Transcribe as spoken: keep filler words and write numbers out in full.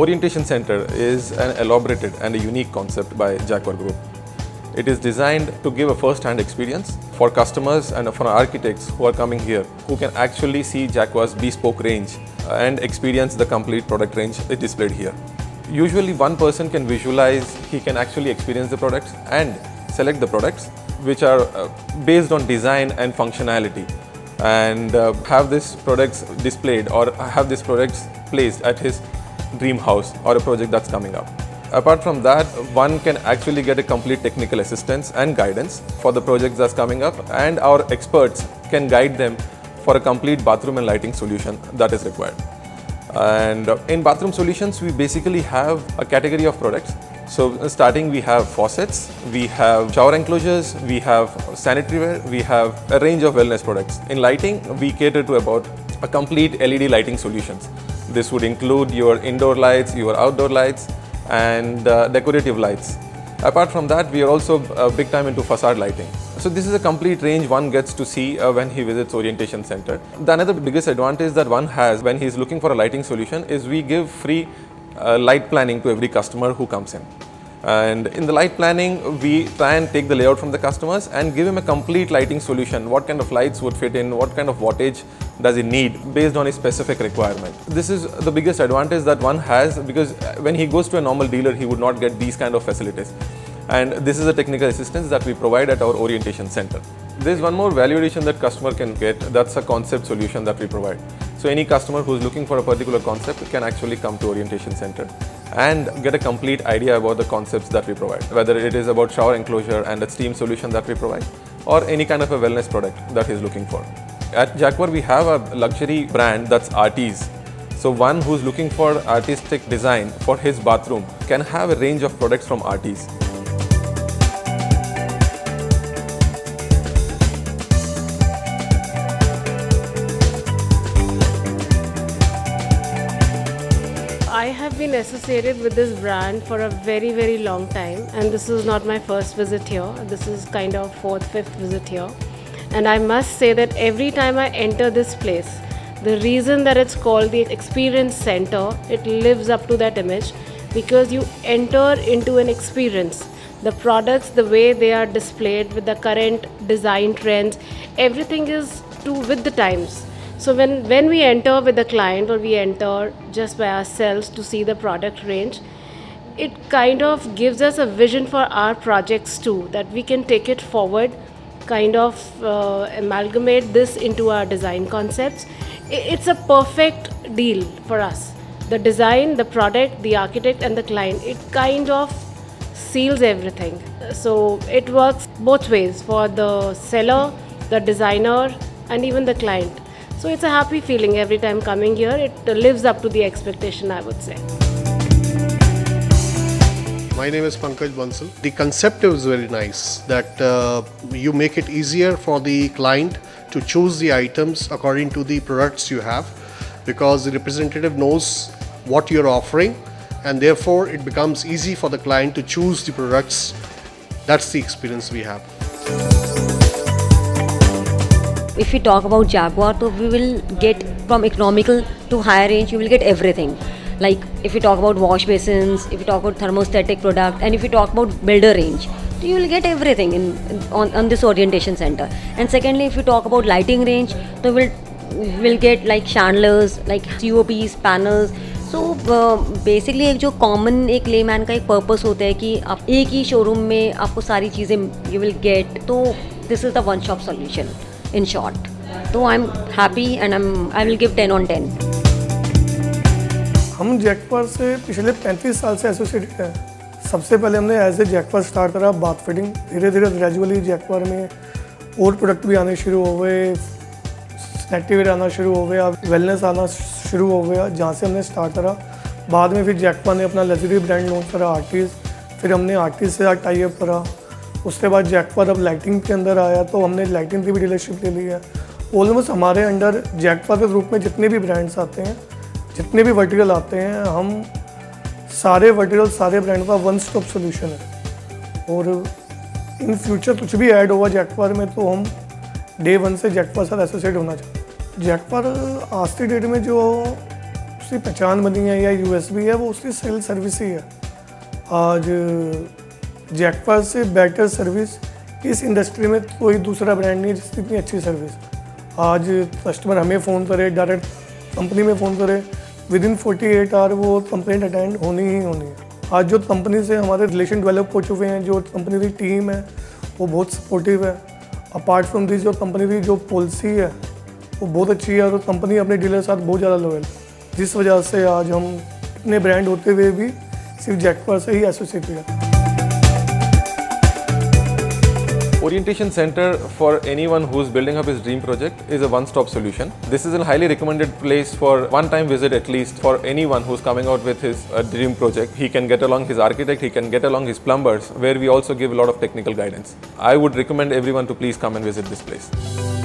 Orientation Center is an elaborated and a unique concept by Jaguar Group. It is designed to give a first-hand experience for customers and for architects who are coming here, who can actually see Jaguar's bespoke range and experience the complete product range displayed here. Usually one person can visualize, he can actually experience the products and select the products which are uh, based on design and functionality, and uh, have these products displayed or have these products placed at his dream house or a project that's coming up. Apart from that, one can actually get a complete technical assistance and guidance for the projects that's coming up, and our experts can guide them for a complete bathroom and lighting solution that is required. And in bathroom solutions, we basically have a category of products. So starting, we have faucets, we have shower enclosures, we have sanitary ware, we have a range of wellness products. In lighting, we cater to about a complete L E D lighting solutions. This would include your indoor lights, your outdoor lights, and uh, decorative lights. Apart from that, we are also uh, big time into facade lighting. So this is a complete range one gets to see uh, when he visits Orientation Center. The another biggest advantage that one has when he is looking for a lighting solution is we give free uh, light planning to every customer who comes in. And in the light planning, we try and take the layout from the customers and give him a complete lighting solution. What kind of lights would fit in, what kind of wattage does he need based on his specific requirement. This is the biggest advantage that one has, because when he goes to a normal dealer, he would not get these kind of facilities. And this is the technical assistance that we provide at our Orientation Center. There is one more value addition that customer can get, that's a concept solution that we provide. So any customer who is looking for a particular concept can actually come to Orientation Center and get a complete idea about the concepts that we provide, whether it is about shower enclosure and a steam solution that we provide, or any kind of a wellness product that he is looking for. At Jaguar, we have a luxury brand that's Artis. So one who's looking for artistic design for his bathroom can have a range of products from Artis. I have been associated with this brand for a very very long time, and this is not my first visit here. This is kind of fourth, fifth visit here. And I must say that every time I enter this place, the reason that it's called the Experience Center, it lives up to that image, because you enter into an experience. The products, the way they are displayed with the current design trends, everything is to with the times. So when, when we enter with the client, or we enter just by ourselves to see the product range, it kind of gives us a vision for our projects too, that we can take it forward, kind of uh, amalgamate this into our design concepts. It's a perfect deal for us. The design, the product, the architect and the client, it kind of seals everything. So it works both ways for the seller, the designer and even the client. So it's a happy feeling every time coming here. It lives up to the expectation, I would say. My name is Pankaj Bansal. The concept is very nice, that uh, you make it easier for the client to choose the items according to the products you have, because the representative knows what you're offering, and therefore it becomes easy for the client to choose the products. That's the experience we have. If we talk about Jaguar, so we will get from economical to higher range, you will get everything. Like if we talk about wash basins, if we talk about thermostatic product, and if we talk about builder range, so you will get everything in, in on, on this Orientation Center. And secondly, if we talk about lighting range, so we'll we'll get like chandeliers, like C O Ps, panels. So uh, basically एक जो common एक layman का एक purpose होता है कि आप एक ही showroom में आपको सारी चीज़ें you will get, तो this is the one shop solution in short. So I'm happy and I'm I will give ten on ten. हम जैकवार से पिछले पैंतीस साल से एसोसिएटेड हैं। सबसे पहले हमने एज ए जैकवार स्टार्ट करा बाथ फिटिंग, धीरे धीरे ग्रेजुअली जैकवार में और प्रोडक्ट भी आने शुरू हो गए, सैनिटरी आना शुरू हो गया, वेलनेस आना शुरू हो गया, जहाँ से हमने स्टार्ट करा। बाद में फिर जैकवार ने अपना लग्जरी ब्रांड लॉन्च करा आर्टिस, फिर हमने आर्टिस से टाई अप करा। उसके बाद जैकवार अब लाइटिंग के अंदर आया तो हमने लाइटिंग की भी डीलरशिप ले ली है। ऑलमोस्ट हमारे अंडर जैकवार के ग्रुप में जितने भी ब्रांड्स आते हैं, जितने भी वर्टिकल आते हैं, हम सारे वर्टिकल सारे ब्रांड का वन स्टॉप सोल्यूशन है। और इन फ्यूचर कुछ भी ऐड होगा जैकवार में तो हम डे वन से जैकवार साथ एसोसिएट होना चाहते हैं। जैकवार आज की डेट में जो उसकी पहचान बनी है या यूएसबी है, वो उसकी सेल सर्विस ही है। आज जैकवार से बेटर सर्विस इस इंडस्ट्री में कोई दूसरा ब्रांड नहीं है जिसकी इतनी अच्छी सर्विस। आज कस्टमर हमें फ़ोन करे, डायरेक्ट कंपनी में फ़ोन करे, within forty eight hour वो कंप्लेंट अटेंड होनी ही होनी है। आज जो कंपनी से हमारे रिलेशन डेवलप हो चुके हैं, जो कंपनी की टीम है वो बहुत सपोर्टिव है। अपार्ट फ्रॉम दिस जो कंपनी की जो पॉलिसी है वो बहुत अच्छी है और कंपनी अपने डीलर के साथ बहुत ज़्यादा लॉयल, जिस वजह से आज हम इतने ब्रांड होते हुए भी सिर्फ जैकवार से ही एसोसिएटेड है। Orientation Center for anyone who's building up his dream project is a one-stop solution. This is a highly recommended place for one-time visit at least for anyone who's coming out with his uh, dream project. He can get along his architect, he can get along his plumbers, where we also give a lot of technical guidance. I would recommend everyone to please come and visit this place.